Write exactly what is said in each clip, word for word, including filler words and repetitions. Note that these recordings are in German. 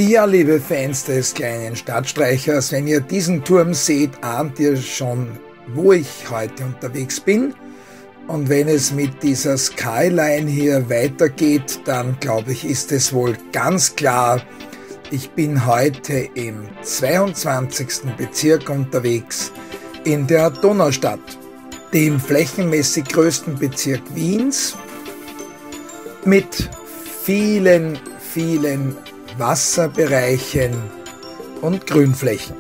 Ja, liebe Fans des kleinen Stadtstreichers, wenn ihr diesen Turm seht, ahnt ihr schon, wo ich heute unterwegs bin. Und wenn es mit dieser Skyline hier weitergeht, dann glaube ich, ist es wohl ganz klar, ich bin heute im zweiundzwanzigsten Bezirk unterwegs in der Donaustadt, dem flächenmäßig größten Bezirk Wiens, mit vielen, vielen Wasserbereichen und Grünflächen.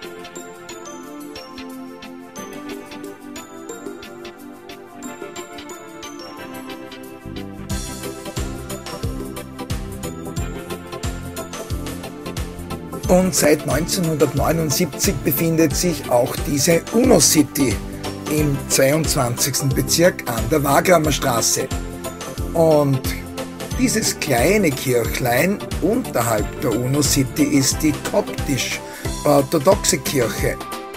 Und seit neunzehnhundertneunundsiebzig befindet sich auch diese UNO-City im zweiundzwanzigsten Bezirk an der Wagrammer Straße. Und dieses kleine Kirchlein unterhalb der UNO-City ist die koptisch-orthodoxe Kirche.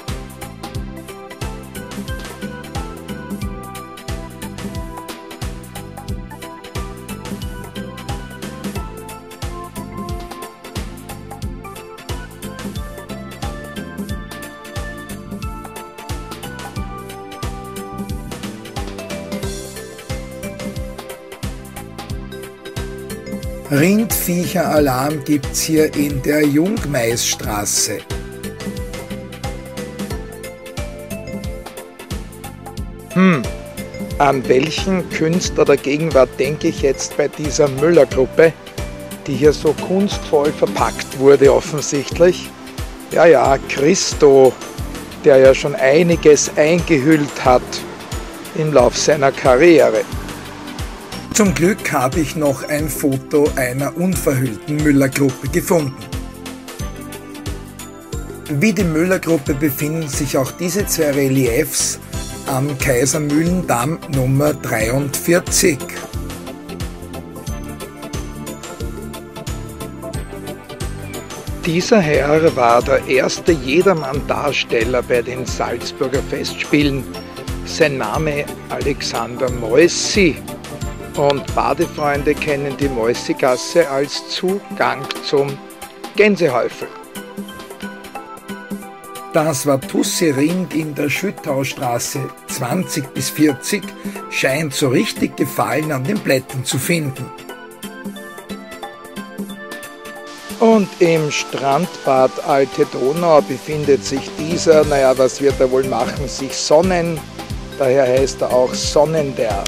Rindviecheralarm gibt's hier in der Jungmaisstraße. Hm, an welchen Künstler der Gegenwart denke ich jetzt bei dieser Müller-Gruppe, die hier so kunstvoll verpackt wurde offensichtlich? Ja, ja, Christo, der ja schon einiges eingehüllt hat im Lauf seiner Karriere. Zum Glück habe ich noch ein Foto einer unverhüllten Müller-Gruppe gefunden. Wie die Müller-Gruppe befinden sich auch diese zwei Reliefs am Kaisermühlendamm Nummer dreiundvierzig. Dieser Herr war der erste Jedermann-Darsteller bei den Salzburger Festspielen. Sein Name Alexander Moissy. Und Badefreunde kennen die Moissy-Gasse als Zugang zum Gänsehäufel. Das Watusi-Rind in der Schüttaustraße zwanzig bis vierzig scheint so richtig Gefallen an den Blättern zu finden. Und im Strandbad Alte Donau befindet sich dieser, naja, was wird er wohl machen, sich sonnen, daher heißt er auch Sonnenberg.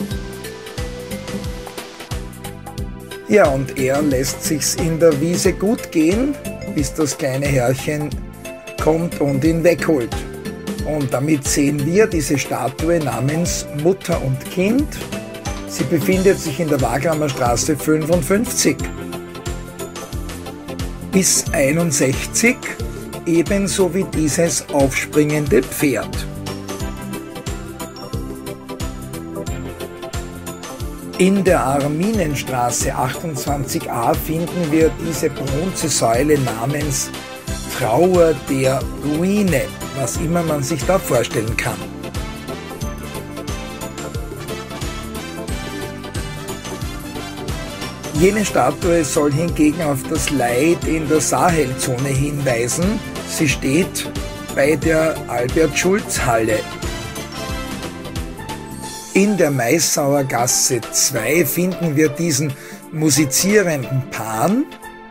Ja, und er lässt sich's in der Wiese gut gehen, bis das kleine Herrchen kommt und ihn wegholt. Und damit sehen wir diese Statue namens Mutter und Kind. Sie befindet sich in der Wagrammer Straße fünfundfünfzig bis einundsechzig, ebenso wie dieses aufspringende Pferd. In der Arminenstraße achtundzwanzig a finden wir diese Bronzesäule namens Trauer der Ruine, was immer man sich da vorstellen kann. Jene Statue soll hingegen auf das Leid in der Sahelzone hinweisen. Sie steht bei der Albert-Schulz-Halle. In der Maissauer Gasse zwei finden wir diesen musizierenden Pan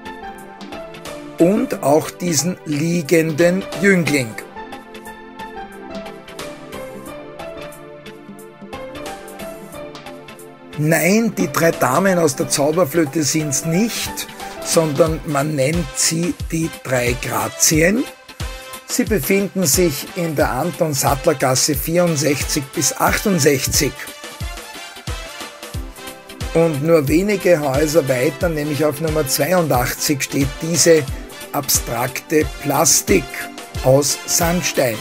und auch diesen liegenden Jüngling. Nein, die drei Damen aus der Zauberflöte sind's nicht, sondern man nennt sie die drei Grazien. Sie befinden sich in der Anton-Sattler-Gasse vierundsechzig bis achtundsechzig. Und nur wenige Häuser weiter, nämlich auf Nummer zweiundachtzig, steht diese abstrakte Plastik aus Sandstein.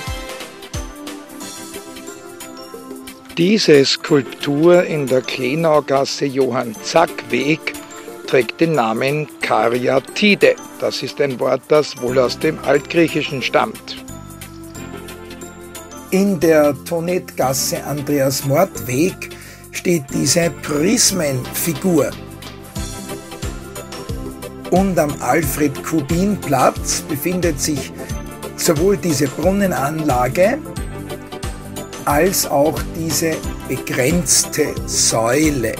Diese Skulptur in der Klenaugasse Johann-Zack-Weg trägt den Namen Karyatide. Das ist ein Wort, das wohl aus dem Altgriechischen stammt. In der Tonetgasse Andreas-Mord-Weg steht diese Prismenfigur. Und am Alfred-Kubin-Platz befindet sich sowohl diese Brunnenanlage als auch diese begrenzte Säule.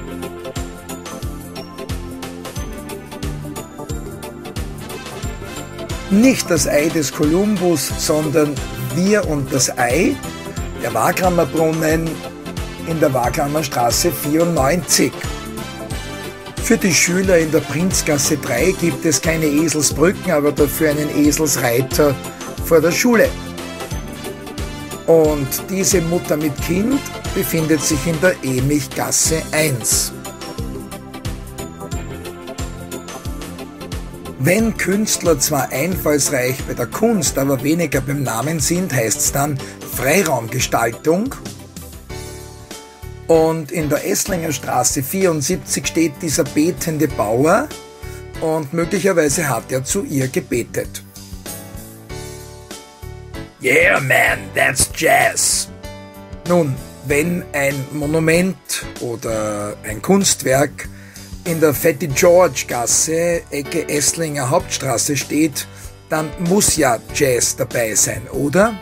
Nicht das Ei des Kolumbus, sondern wir und das Ei, der Wagramer Brunnen in der Wagramer Straße vierundneunzig. Für die Schüler in der Prinzgasse drei gibt es keine Eselsbrücken, aber dafür einen Eselsreiter vor der Schule. Und diese Mutter mit Kind befindet sich in der Emmichgasse eins. Wenn Künstler zwar einfallsreich bei der Kunst, aber weniger beim Namen sind, heißt es dann Freiraumgestaltung. Und in der Esslinger Straße vierundsiebzig steht dieser betende Bauer und möglicherweise hat er zu ihr gebetet. Yeah man, that's jazz. Nun, wenn ein Monument oder ein Kunstwerk in der Fatty George Gasse, Ecke Esslinger Hauptstraße steht, dann muss ja Jazz dabei sein, oder?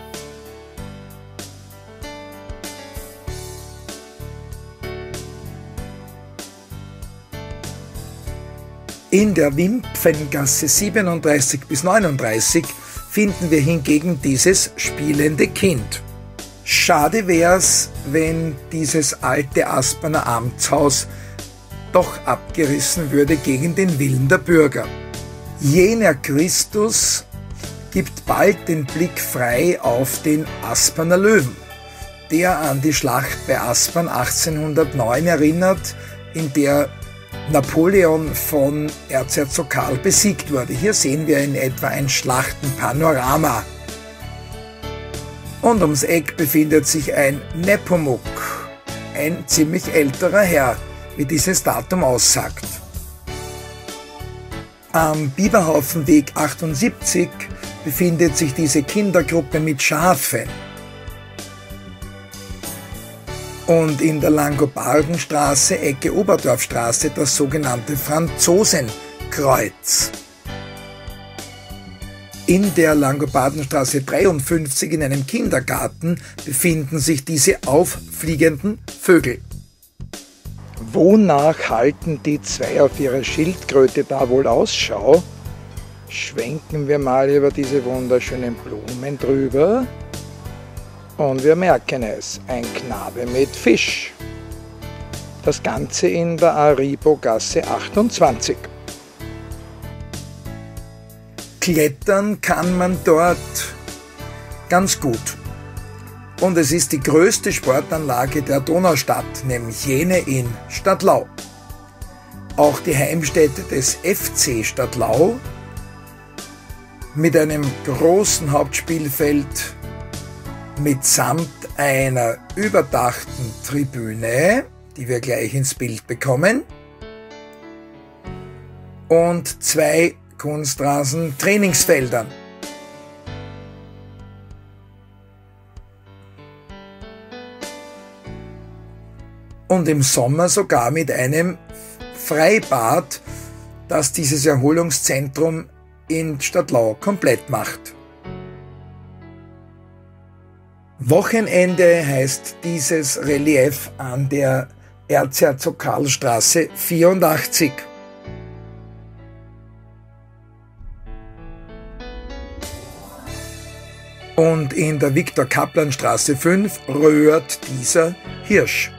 In der Wimpfengasse siebenunddreißig bis neununddreißig finden wir hingegen dieses spielende Kind. Schade wär's, wenn dieses alte Asperner Amtshaus doch abgerissen würde gegen den Willen der Bürger. Jener Christus gibt bald den Blick frei auf den Asperner Löwen, der an die Schlacht bei Aspern achtzehnhundertneun erinnert, in der Napoleon von Erzherzog Karl besiegt wurde. Hier sehen wir in etwa ein Schlachtenpanorama. Und ums Eck befindet sich ein Nepomuk, ein ziemlich älterer Herr, wie dieses Datum aussagt. Am Biberhaufenweg achtundsiebzig befindet sich diese Kindergruppe mit Schafen. Und in der Langobardenstraße, Ecke Oberdorfstraße, das sogenannte Franzosenkreuz. In der Langobardenstraße dreiundfünfzig in einem Kindergarten befinden sich diese auffliegenden Vögel. Wonach halten die zwei auf ihrer Schildkröte da wohl Ausschau? Schwenken wir mal über diese wunderschönen Blumen drüber. Und wir merken es, ein Knabe mit Fisch. Das Ganze in der Aribo-Gasse achtundzwanzig. Klettern kann man dort ganz gut. Und es ist die größte Sportanlage der Donaustadt, nämlich jene in Stadlau. Auch die Heimstätte des F C Stadlau mit einem großen Hauptspielfeld mitsamt einer überdachten Tribüne, die wir gleich ins Bild bekommen, und zwei Kunstrasen-Trainingsfeldern. Und im Sommer sogar mit einem Freibad, das dieses Erholungszentrum in Stadlau komplett macht. Wochenende heißt dieses Relief an der Erzherzog-Karl-Straße vierundachtzig. Und in der Viktor-Kaplan-Straße fünf röhrt dieser Hirsch.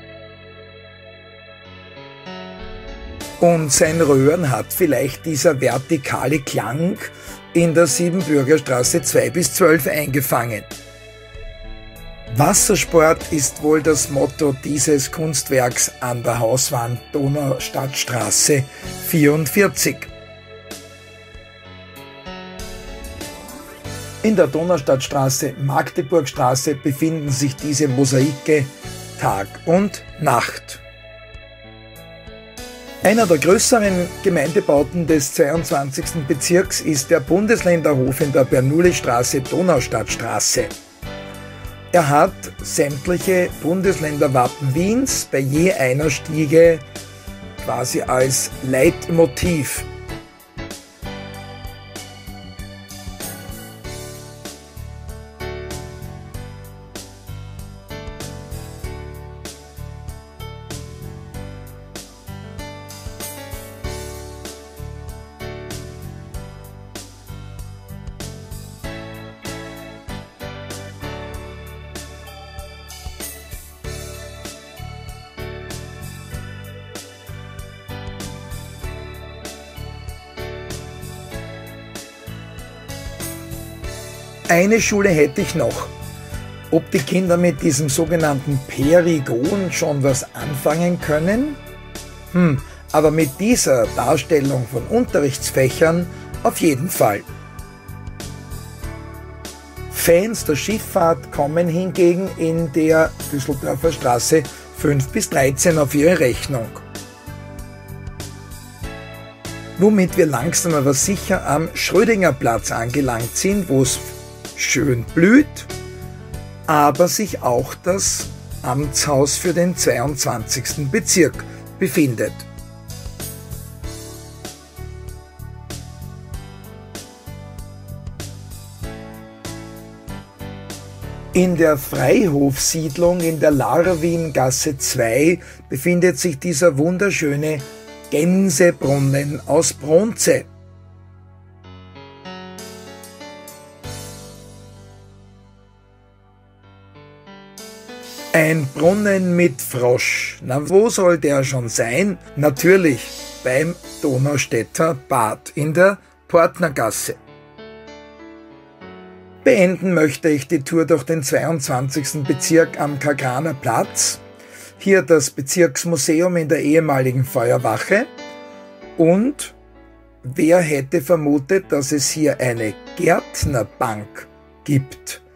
Und sein Röhren hat vielleicht dieser vertikale Klang in der Siebenbürgerstraße zwei bis zwölf eingefangen. Wassersport ist wohl das Motto dieses Kunstwerks an der Hauswand Donaustadtstraße vierundvierzig. In der Donaustadtstraße Magdeburgstraße befinden sich diese Mosaike Tag und Nacht. Einer der größeren Gemeindebauten des zweiundzwanzigsten Bezirks ist der Bundesländerhof in der Bernoullistraße Donaustadtstraße. Er hat sämtliche Bundesländerwappen Wiens bei je einer Stiege quasi als Leitmotiv Eine Schule hätte ich noch. Ob die Kinder mit diesem sogenannten Perigon schon was anfangen können? Hm, aber mit dieser Darstellung von Unterrichtsfächern auf jeden Fall. Fans der Schifffahrt kommen hingegen in der Düsseldorfer Straße fünf bis dreizehn auf ihre Rechnung. Womit wir langsam aber sicher am Schrödingerplatz angelangt sind, wo es schön blüht, aber sich auch das Amtshaus für den zweiundzwanzigsten Bezirk befindet. In der Freihofsiedlung in der Larwingasse zwei befindet sich dieser wunderschöne Gänsebrunnen aus Bronze. Ein Brunnen mit Frosch. Na, wo soll der schon sein? Natürlich beim Donaustädter Bad in der Portnergasse. Beenden möchte ich die Tour durch den zweiundzwanzigsten Bezirk am Kagraner Platz. Hier das Bezirksmuseum in der ehemaligen Feuerwache. Und wer hätte vermutet, dass es hier eine Gärtnerbank gibt?